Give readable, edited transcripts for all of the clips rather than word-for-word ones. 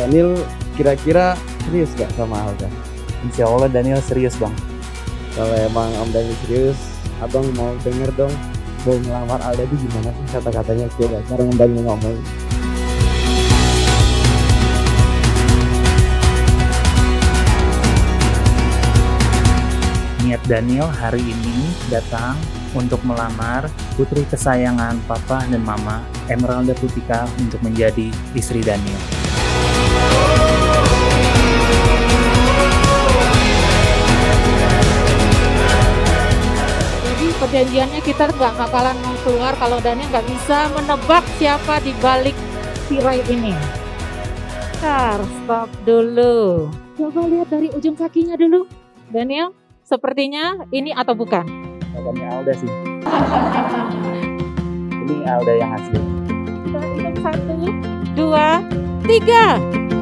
Daniel kira-kira serius gak sama Alda? Insya Allah Daniel serius bang. Kalau emang Om Daniel serius, abang mau denger dong, mau ngelamar Alda itu gimana sih kata-katanya, coba cara Om Daniel ngomong. Niat Daniel hari ini datang untuk melamar putri kesayangan papa dan mama, Emeralda Putika, untuk menjadi istri Daniel. Jadi perjanjiannya kita nggak bakalan mau keluar kalau Daniel nggak bisa menebak siapa di balik tirai ini. Stop dulu. Coba lihat dari ujung kakinya dulu, Daniel. Sepertinya ini atau bukan? Katanya Alda sih. Ini Alda yang asli. Kita hitung 1, 2, 3.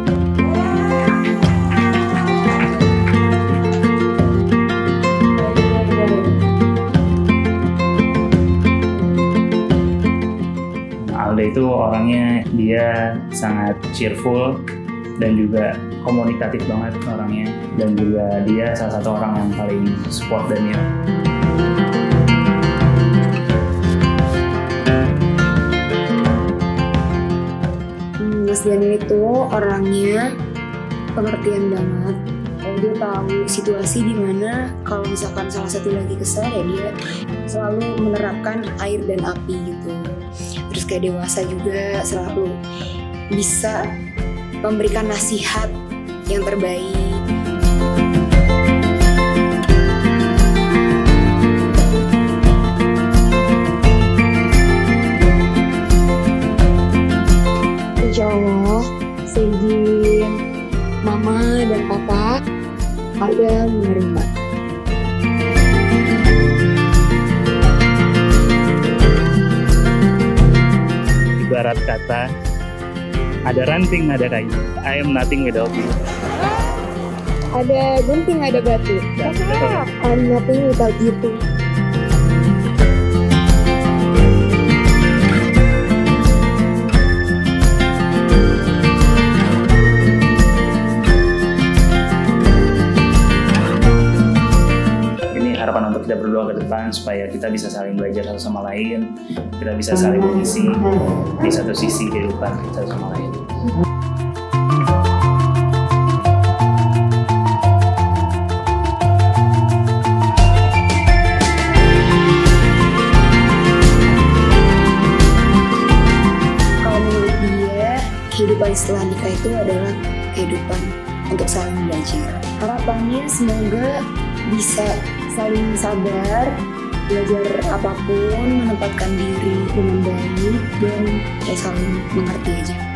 Alda itu orangnya dia sangat cheerful dan juga komunikatif banget orangnya, dan juga dia salah satu orang yang paling support Daniel. Mas Daniel itu orangnya pengertian banget. Dia tahu situasi di mana kalau misalkan salah satu lagi kesal ya dia selalu menerapkan air dan api gitu. Terus kayak dewasa juga selalu bisa memberikan nasihat yang terbaik. Insya Allah, seizin Mama dan Papa ada menerima. Ibarat kata, ada ranting, ada kayu. I am nothing without you. Ada gunting, ada batu. I'm nothing without you too. Ini harapan untuk kita berdua ke depan supaya kita bisa saling belajar satu sama lain, kita bisa saling mengisi di satu sisi kehidupan satu sama lain. Kalau menurut dia, kehidupan setelah nikah itu adalah kehidupan untuk saling belajar. Harapannya semoga bisa saling sabar, belajar apapun, menempatkan diri dengan baik, dan saling mengerti aja.